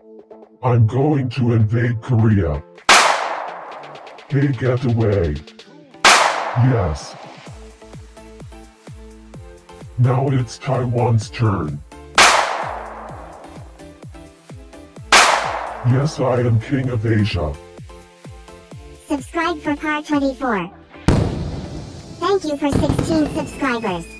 I'm going to invade Korea. Hey, get away. Yes. Now it's Taiwan's turn. Yes, I am King of Asia. Subscribe for Car 24. Thank you for 16 subscribers.